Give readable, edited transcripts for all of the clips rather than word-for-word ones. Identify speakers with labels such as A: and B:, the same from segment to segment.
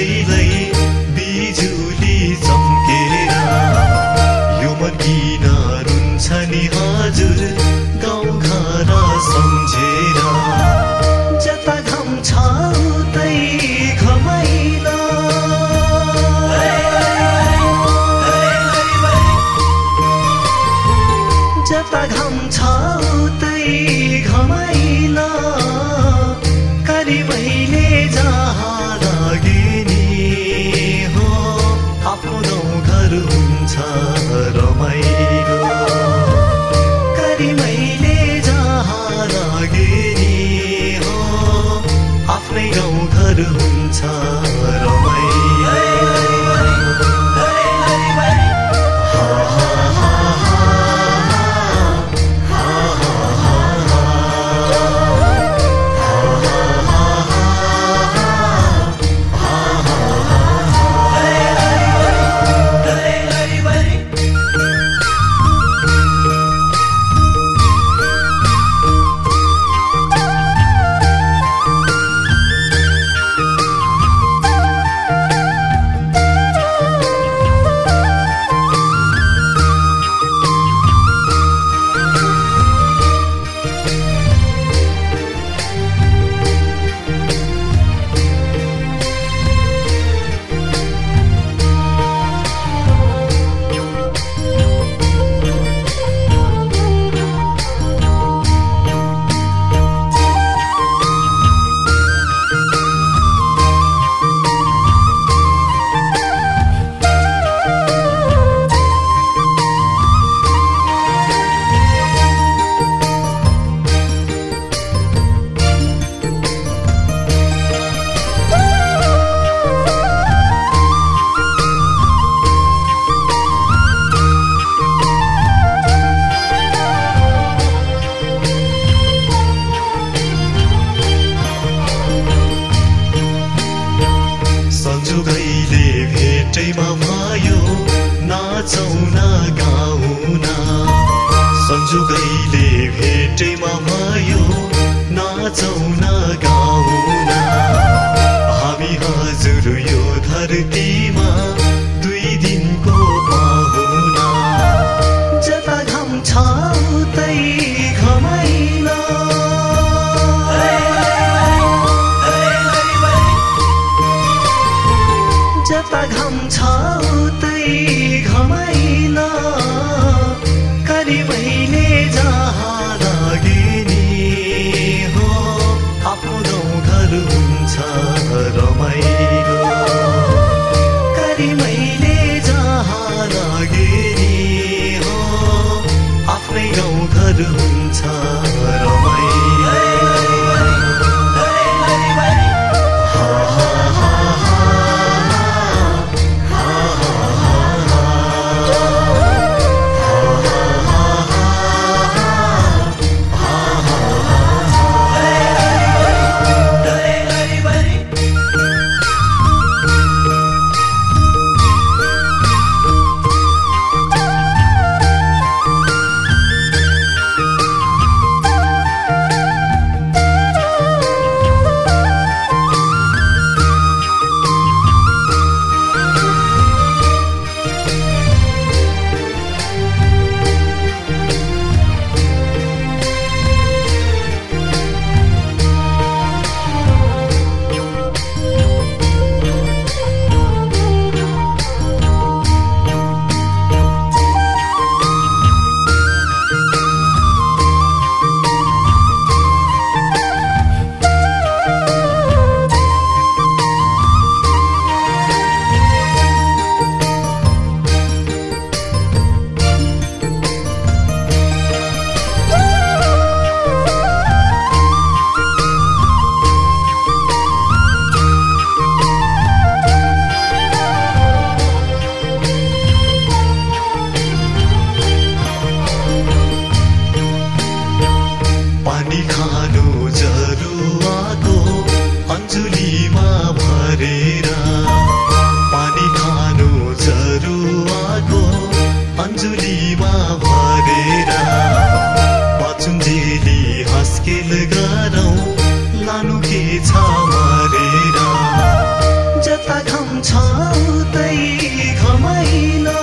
A: कसैलाई बिजुली चम्केर यो मन किन रुन्छ नि हजुर गाउँघर सम्झेर जता घाम छ उतै घमाइलो जता घाम छ उतै घमाइलो करी मैले जहाँ लागे नि हो आफ्नो गाउँघर हुन्छ रमाइलो करी मैले जहाँ लागे नि हो आफ्नै गाउँघर हुन्छ रमाइलो संजोगैले भेटैमा भयो नाचौँ न गाउँ न संजोगैले भेटैमा भयो नाचौँ न गाउँ न हामी हजुर यो धरतीमा दुई दिनको पाहुना जता घाम छ उतै घमाइलो जता घाम छ उतै घमाइलो करी मैले जहाँ लागे नि हो आफ्नो गाउँघर हुन्छ रमाइलो करी मैले जहाँ लागे नि हो आफ्नै गाउँघर हुन्छ रमाइलो छ उतै घमाइलो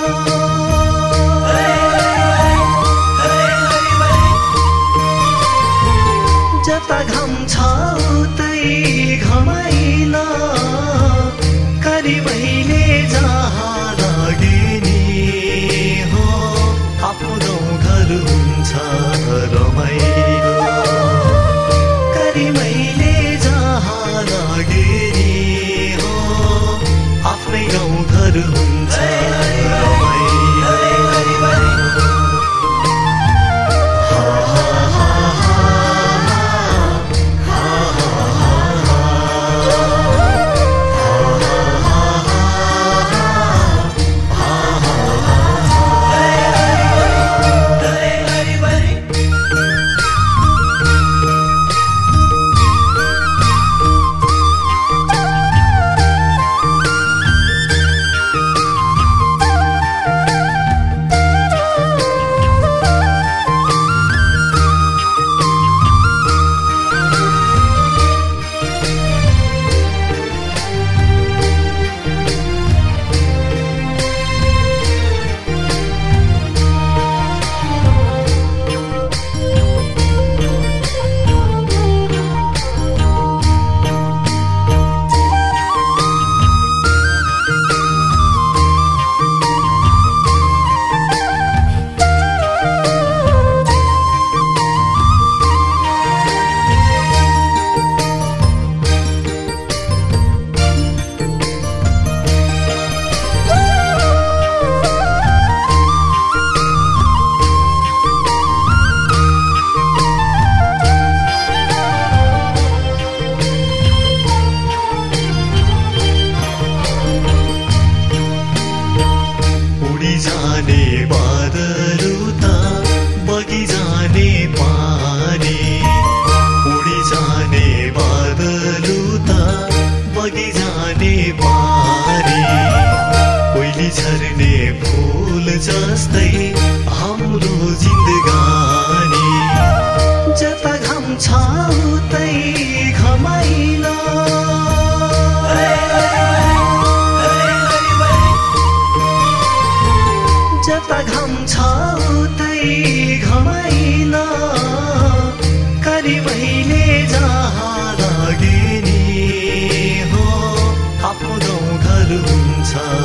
A: जता घाम छ उतै घमाइलो करिबैले जहाँ लागे नि हो आफ्नो घर हुन्छ रमाइलो करिबैले जहाँ लागे नि हो आफ्नै गाउँ घर हुन्छ रमाइलो जाने बादल उता बगी जाने पानी उडी जाने बादल उता बगी जाने पानी कोइली झर्ने फूल जस्तै हाम्रो जिन्दगानी जता घाम छ उतै घमाइलो जता घाम छ उतै घमाइलो करिबैले जहाँ लागे नि हो आफ्नो घर हुन्छ